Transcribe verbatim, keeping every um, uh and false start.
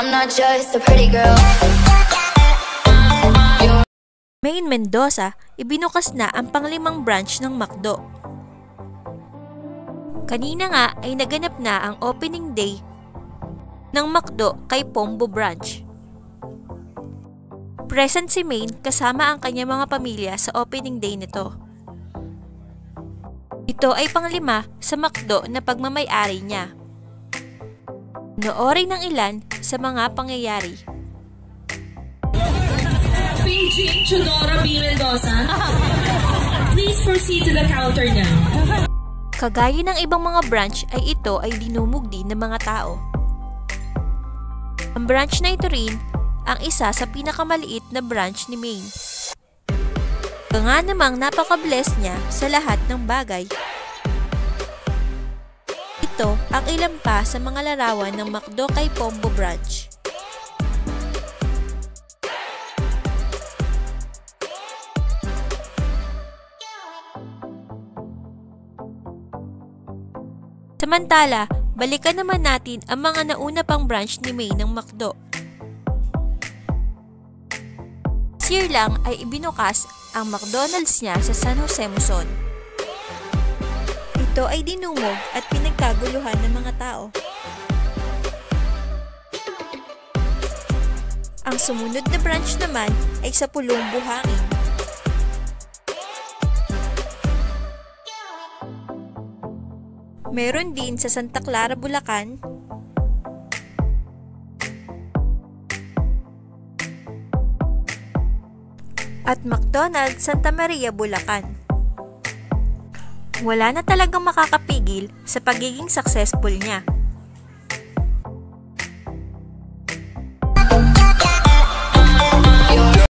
I'm not just a pretty girl. Maine Mendoza, ibinukas na ang panglimang branch ng Mcdo. Kanina nga ay naganap na ang opening day ng Mcdo Caypombo branch. Present si Maine kasama ang kanyang mga pamilya sa opening day nito. Ito ay panglima sa Mcdo na pagmamay-ari niya. Noorin ng ilan sa mga pangyayari. Paging Chodora B. Mendoza, please proceed to the counter now. Kagaya ng ibang mga branch ay ito ay dinumog din ng mga tao. Ang branch na ito rin ang isa sa pinakamaliit na branch ni Maine. Kaya nga namang napaka-bless niya sa lahat ng bagay. Ito ang ilan pa sa mga larawan ng Mcdo Caypombo branch. Samantala, balikan naman natin ang mga nauna pang branch ni Maine ng Mcdo. This year lang ay ibinukas ang McDonald's niya sa San Jose, Luzon. Ito ay dinumog at pinagkaguluhan ng mga tao. Ang sumunod na branch naman ay sa Pulong, Buhangin. Meron din sa Santa Clara, Bulacan, at McDonald's Santa Maria, Bulacan. Wala na talagang makakapigil sa pagiging successful niya.